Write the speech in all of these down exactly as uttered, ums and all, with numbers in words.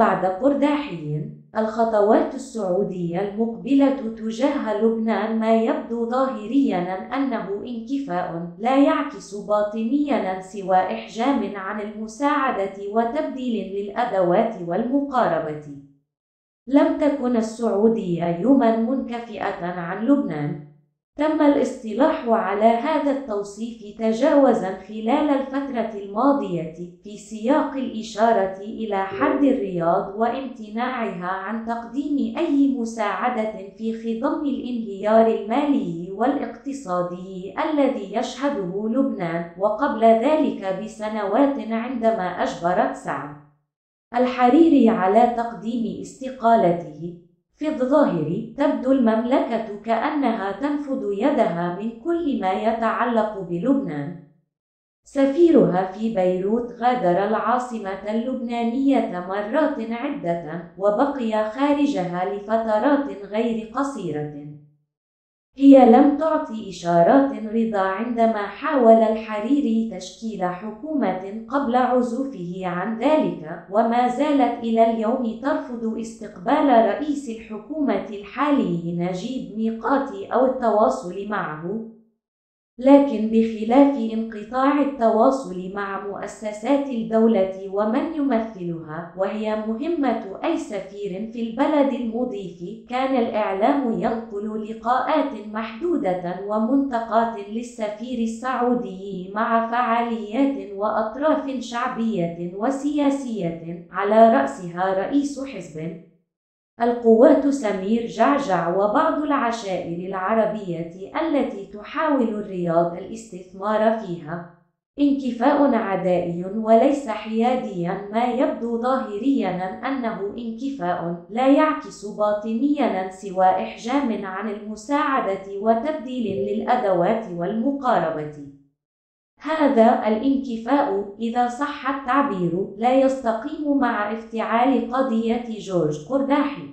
بعد قرداحي، الخطوات السعودية المقبلة تجاه لبنان ما يبدو ظاهرياً أنه انكفاء لا يعكس باطنياً سوى إحجام عن المساعدة وتبديل للأدوات والمقاربة. لم تكن السعودية يوماً منكفئة عن لبنان. تم الاصطلاح على هذا التوصيف تجاوزاً خلال الفترة الماضية في سياق الإشارة إلى حرب الرياض وامتناعها عن تقديم أي مساعدة في خضم الانهيار المالي والاقتصادي الذي يشهده لبنان، وقبل ذلك بسنوات عندما أجبرت سعد الحريري على تقديم استقالته. في الظاهر تبدو المملكة كأنها تنفض يدها من كل ما يتعلق بلبنان. سفيرها في بيروت غادر العاصمة اللبنانية مرات عدة وبقي خارجها لفترات غير قصيرة. هي لم تعطي إشارات رضا عندما حاول الحريري تشكيل حكومة قبل عزوفه عن ذلك، وما زالت إلى اليوم ترفض استقبال رئيس الحكومة الحالي نجيب ميقاتي أو التواصل معه. لكن بخلاف انقطاع التواصل مع مؤسسات الدولة ومن يمثلها، وهي مهمة أي سفير في البلد المضيف، كان الإعلام ينقل لقاءات محدودة ومنتقات للسفير السعودي مع فعاليات وأطراف شعبية وسياسية على رأسها رئيس حزب القوات سمير جعجع وبعض العشائر العربية التي تحاول الرياض الاستثمار فيها. انكفاء عدائي وليس حياديا، ما يبدو ظاهريا أنه انكفاء لا يعكس باطنيا سوى إحجام عن المساعدة وتبديل للأدوات والمقاربة. هذا الانكفاء، إذا صح التعبير، لا يستقيم مع افتعال قضية جورج قرداحي.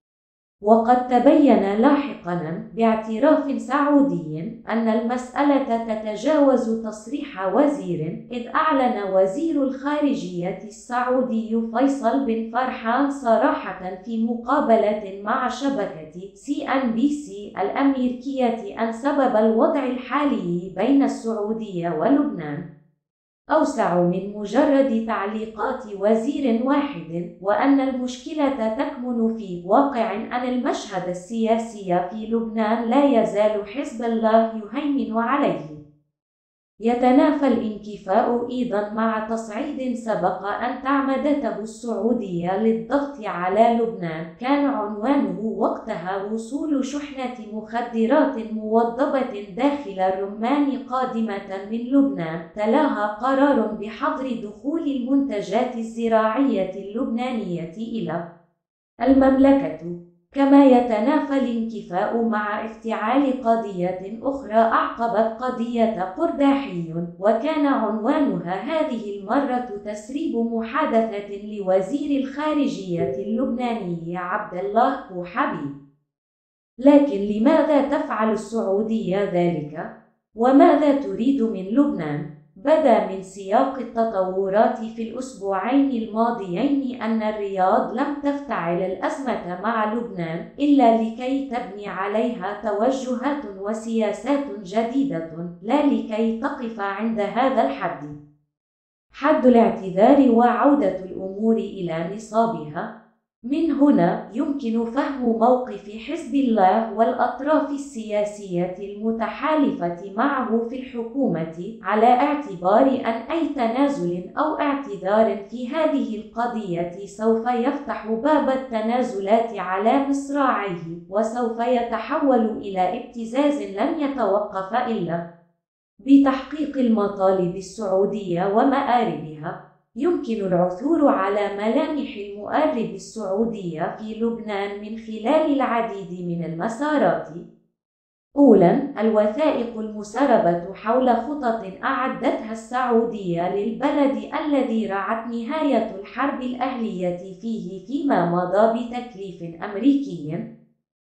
وقد تبين لاحقاً باعتراف سعودي أن المسألة تتجاوز تصريح وزير، إذ أعلن وزير الخارجية السعودي فيصل بن فرحان صراحة في مقابلة مع شبكة سي إن بي سي الأمريكية أن سبب الوضع الحالي بين السعودية ولبنان أوسع من مجرد تعليقات وزير واحد، وأن المشكلة تكمن في واقع أن المشهد السياسي في لبنان لا يزال حزب الله يهيمن عليه. يتنافى الانكفاء أيضا مع تصعيد سبق أن تعمدته السعودية للضغط على لبنان، كان عنوانه وقتها وصول شحنة مخدرات موضبة داخل الرمان قادمة من لبنان، تلاها قرار بحظر دخول المنتجات الزراعية اللبنانية إلى المملكة. كما يتنافى الانكفاء مع افتعال قضية أخرى أعقبت قضية قرداحي، وكان عنوانها هذه المرة تسريب محادثة لوزير الخارجية اللبناني عبد الله كوحبي. لكن لماذا تفعل السعودية ذلك؟ وماذا تريد من لبنان؟ بدا من سياق التطورات في الأسبوعين الماضيين أن الرياض لم تفتعل الأزمة مع لبنان إلا لكي تبني عليها توجهات وسياسات جديدة، لا لكي تقف عند هذا الحد، حد الاعتذار وعودة الأمور إلى نصابها. من هنا يمكن فهم موقف حزب الله والأطراف السياسية المتحالفة معه في الحكومة، على اعتبار أن أي تنازل أو اعتذار في هذه القضية سوف يفتح باب التنازلات على مصراعيه، وسوف يتحول إلى ابتزاز لن يتوقف إلا بتحقيق المطالب السعودية ومآربها. يمكن العثور على ملامح المؤرب السعودية في لبنان من خلال العديد من المسارات. أولاً، الوثائق المسربة حول خطط أعدتها السعودية للبلد الذي رعت نهاية الحرب الأهلية فيه فيما مضى بتكليف أمريكي.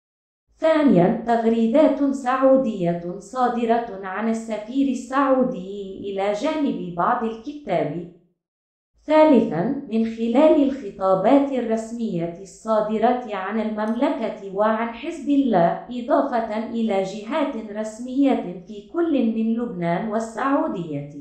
ثانياً، تغريدات سعودية صادرة عن السفير السعودي إلى جانب بعض الكتاب. ثالثاً، من خلال الخطابات الرسمية الصادرة عن المملكة وعن حزب الله، إضافة إلى جهات رسمية في كل من لبنان والسعودية.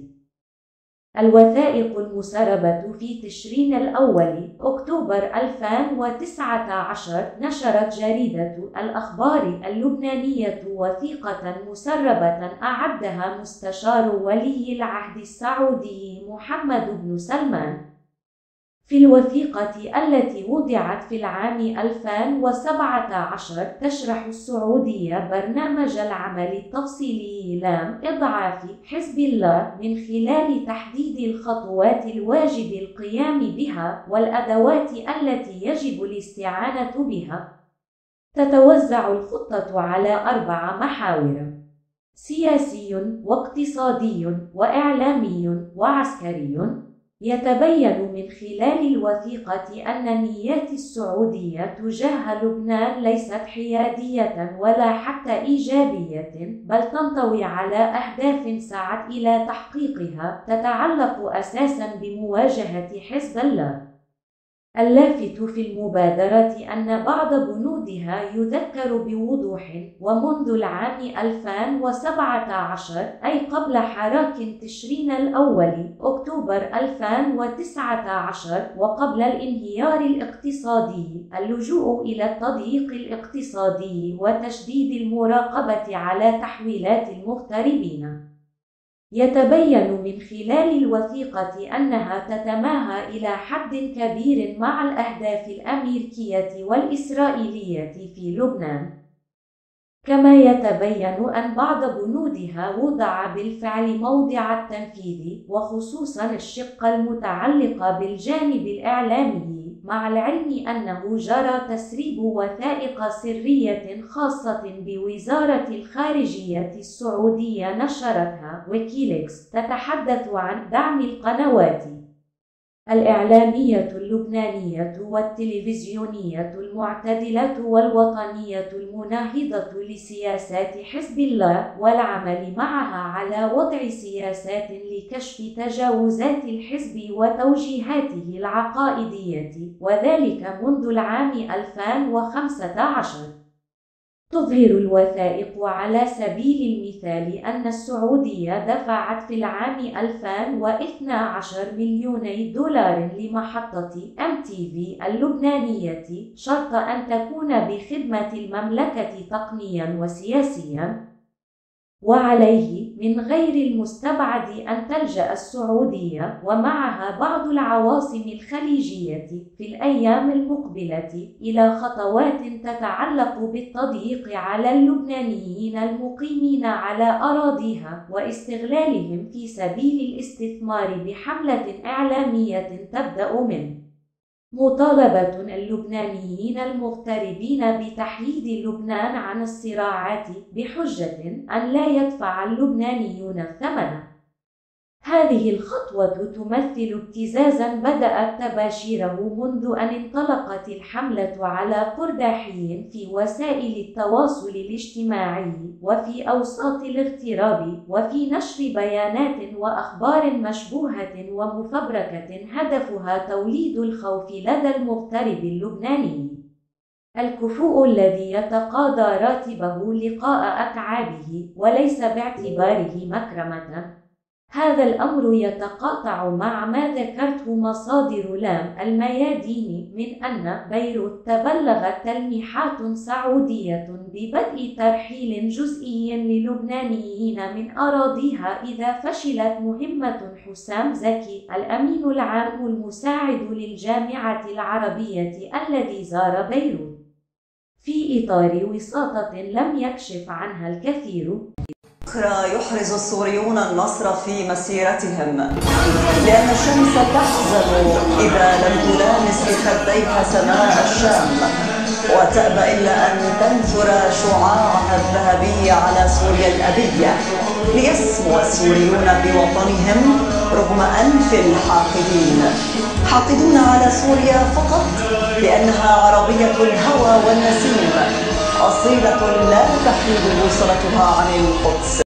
الوثائق المسربة في تشرين الأول أكتوبر ألفين وتسعة عشر نشرت جريدة الأخبار اللبنانية وثيقة مسربة أعدها مستشار ولي العهد السعودي محمد بن سلمان. في الوثيقة التي وضعت في العام ألفين وسبعة عشر تشرح السعودية برنامج العمل التفصيلي لام إضعاف حزب الله من خلال تحديد الخطوات الواجب القيام بها والأدوات التي يجب الاستعانة بها. تتوزع الخطة على أربع محاور: سياسي واقتصادي وإعلامي وعسكري. يتبين من خلال الوثيقة أن نيات السعودية تجاه لبنان ليست حيادية ولا حتى إيجابية، بل تنطوي على أهداف سعت إلى تحقيقها تتعلق أساساً بمواجهة حزب الله. اللافت في المبادرة أن بعض بنودها يذكر بوضوح ومنذ العام ألفين وسبعة عشر، أي قبل حراك تشرين الأول أكتوبر ألفين وتسعة عشر وقبل الانهيار الاقتصادي، اللجوء إلى التضييق الاقتصادي وتشديد المراقبة على تحويلات المغتربين. يتبين من خلال الوثيقة أنها تتماهى إلى حد كبير مع الأهداف الأمريكية والإسرائيلية في لبنان. كما يتبين أن بعض بنودها وضع بالفعل موضع التنفيذ، وخصوصاً الشق المتعلق بالجانب الإعلامي، مع العلم أنه جرى تسريب وثائق سرية خاصة بوزارة الخارجية السعودية نشرتها ويكيليكس تتحدث عن دعم القنوات الإعلامية اللبنانية والتلفزيونية المعتدلة والوطنية المناهضة لسياسات حزب الله، والعمل معها على وضع سياسات لكشف تجاوزات الحزب وتوجيهاته العقائدية، وذلك منذ العام ألفين وخمسة عشر. تظهر الوثائق على سبيل المثال أن السعودية دفعت في العام ألفين واثني عشر مليوني دولار لمحطة إم تي في اللبنانية، شرط أن تكون بخدمة المملكة تقنياً وسياسياً. وعليه من غير المستبعد أن تلجأ السعودية ومعها بعض العواصم الخليجية في الأيام المقبلة إلى خطوات تتعلق بالتضييق على اللبنانيين المقيمين على أراضيها واستغلالهم في سبيل الاستثمار بحملة إعلامية تبدأ من مطالبة اللبنانيين المغتربين بتحييد لبنان عن الصراعات بحجة أن لا يدفع اللبنانيون الثمن. هذه الخطوة تمثل ابتزازاً بدأت تباشيره منذ أن انطلقت الحملة على قرداحي في وسائل التواصل الاجتماعي وفي أوساط الاغتراب، وفي نشر بيانات وأخبار مشبوهة ومفبركة هدفها توليد الخوف لدى المغترب اللبناني الكفؤ الذي يتقاضى راتبه لقاء أتعابه وليس باعتباره مكرمة. هذا الأمر يتقاطع مع ما ذكرته مصادر لام الميادين من أن بيروت تبلغت تلميحات سعودية ببدء ترحيل جزئي للبنانيين من أراضيها إذا فشلت مهمة حسام زكي الأمين العام المساعد للجامعة العربية الذي زار بيروت في إطار وساطة لم يكشف عنها الكثير. أخرى يحرز السوريون النصر في مسيرتهم، لأن الشمس تحزن إذا لم تلامس بخديها سماء الشام، وتأبى إلا أن تنثر شعاعها الذهبي على سوريا الأبية، ليسمو السوريون بوطنهم رغم أنف الحاقدين، حاقدون على سوريا فقط لأنها عربية الهوى والنسيم، أصيلة لا تحيد بوصلتها عن القدس.